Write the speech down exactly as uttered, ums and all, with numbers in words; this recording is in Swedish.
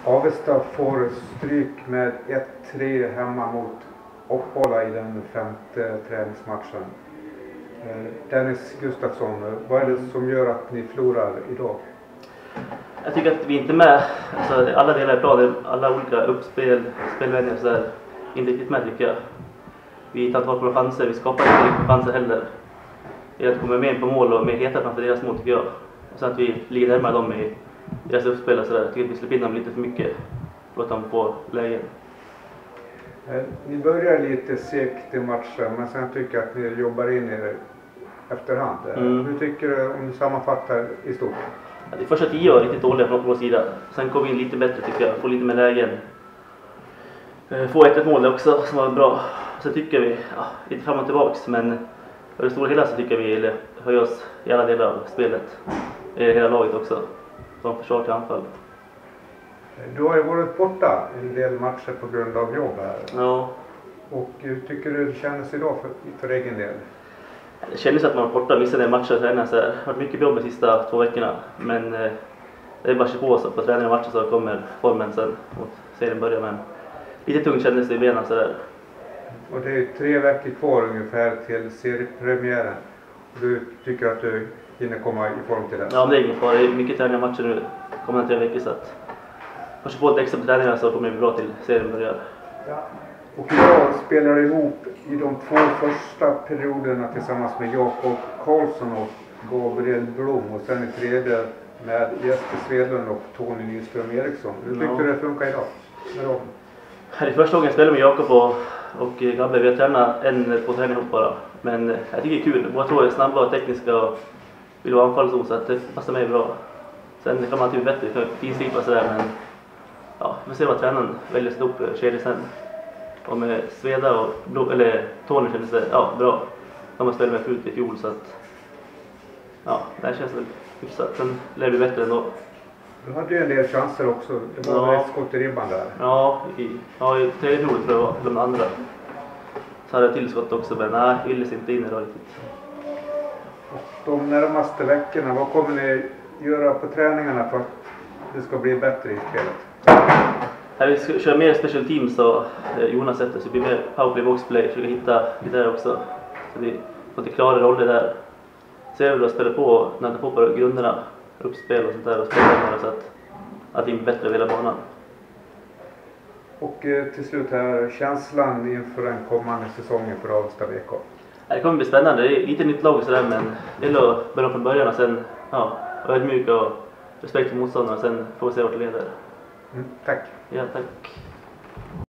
Avesta får stryk med ett tre hemma mot Uppsala i den femte träningsmatchen. Dennis Gustafsson, vad är det som gör att ni förlorar idag? Jag tycker att vi inte är med. Alltså, alla delar är bra. Alla olika uppspel, spelvändningar så där. Inte riktigt med tycker jag. Vi tar inte vara på chanser. Vi skapar inte riktigt chanser heller. Det är att komma med på mål och mer heta framför deras mål tycker jag. Och så att vi ligger närmare dem i deras uppspel och så där. Jag tycker att vi släpper in dem lite för mycket. Låt dem få lägen. Ni börjar lite segt i matchen, men sen tycker jag att ni jobbar in er efterhand. Mm. Hur tycker du om du sammanfattar i stort? Ja, det första tio var riktigt dåliga från vår sida. Sen kom vi in lite bättre tycker jag. Få lite mer lägen. Få ett ett mål också som var bra. Sen tycker vi, ja, lite fram och tillbaks. Men för det stora hela så tycker vi eller, höjer oss i alla delar av spelet. I hela laget också. Som försvar till anfall. Du har ju varit borta en del matcher på grund av jobb här. Ja. Och hur tycker du det kändes idag för, för egen del? Det kändes att man var borta, missade en match och tränade så här. Det har varit mycket jobb de sista två veckorna. Men eh, det är bara att på så på träning och matcher så kommer formen sen mot serien börjar. Men lite tungt kändes det i benen så där. Och det är tre veckor kvar ungefär till seriepremiären. Och du tycker att du hinner komma i form till den? Ja, det är ingen fara. Det är mycket träning och matcher nu kommande tre veckor så att kanske få ett extra på träningarna så kommer det bli bra till serien börjar. Ja. Och idag spelar ihop i de två första perioderna tillsammans med Jakob Karlsson och Gabriel Blom. Och sen i tredje med Jesper Svedlund och Tony Nyström Eriksson. Hur tyckte ja. du det funkar idag? Här i första gången jag spelade med Jakob och, och Gabriel. Vi har tränat en på träning ihop bara. Men jag tycker det är kul. Båda två är snabba och tekniska och vill vara anfallszon så att det passar mig bra. Sen kan man alltid bli bättre, kan finslipa sådär men ja, vi får se vad tränaren väljer sig upp kedjan sen. Och med Sveda och Blå, eller Tony kändes det ja, bra. De har spelat med fullt i fjol så att ja, det här känns väl hyfsat. Sen lär det bli bättre ändå. Du hade ju en del chanser också. Det var ja. ett skott i ribban där. Ja, i, ja, i tredje fjol tror jag var, de andra. Så hade jag tillskott också men nej, ville sig inte in idag riktigt. Och de närmaste veckorna, vad kommer ni göra på träningarna för att det ska bli bättre i spelet? Här vi ska köra mer special teams och Jonas sätter så det blir mer powerplay, boxplay, försöka hitta lite där också. Så vi får inte klara roller där. Så jag vill spela på och nöta på på grunderna, uppspel och sånt där och spela där så att, att det blir bättre över hela banan. Och eh, till slut här, känslan inför den kommande säsongen för Avesta V K? Det kommer bli spännande, det är lite nytt lag och sådär men det gäller att börja från början och sen ja, ödmjuka och respekt för motståndarna och sen får vi se vart det leder. Mm, tack. Ja, tack.